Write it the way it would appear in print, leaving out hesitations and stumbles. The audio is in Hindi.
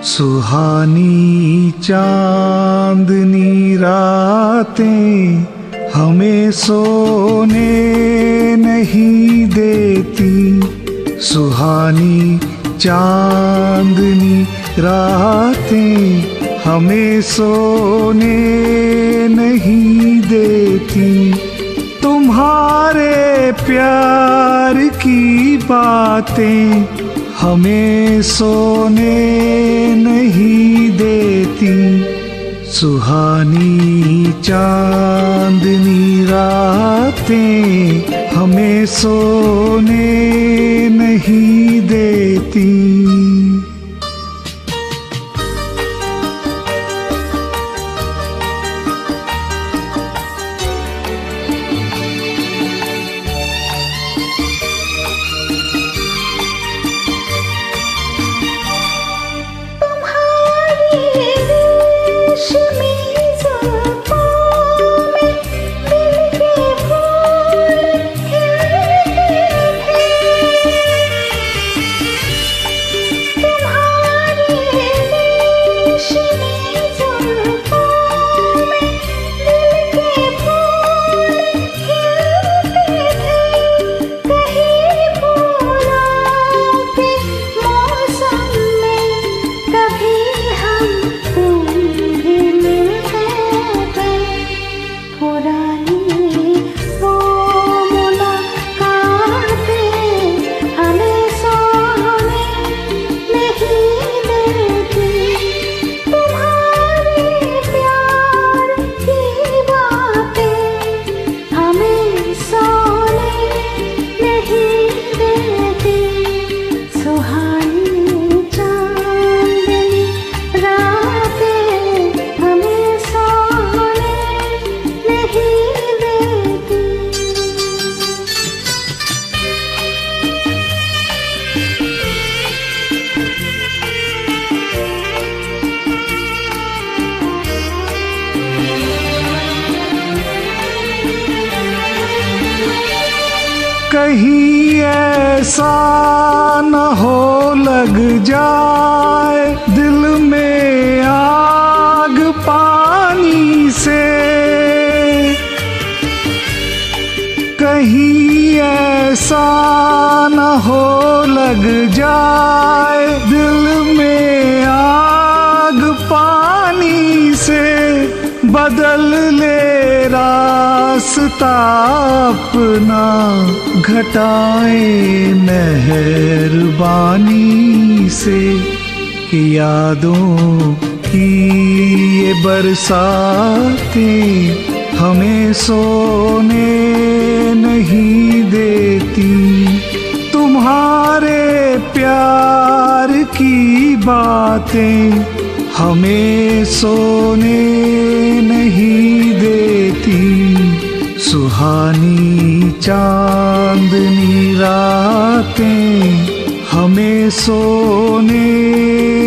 सुहानी चांदनी रातें हमें सोने नहीं देती। सुहानी चांदनी रातें हमें सोने नहीं देती। तुम्हारे प्यार की बातें हमें सोने नहीं देती। सुहानी चांदनी रातें हमें सोने नहीं देती। कहीं ऐसा न हो लग जाए दिल में आग पानी से। कहीं ऐसा न हो लग जाए दिल में आग पानी से। बदल ले रास्ता अपना घटाएं मेहरबानी से। कि यादों की ये बरसातें हमें सोने नहीं देती। तुम्हारे प्यार की बातें हमें सोने नहीं देती। सुहानी चांदनी रातें हमें सोने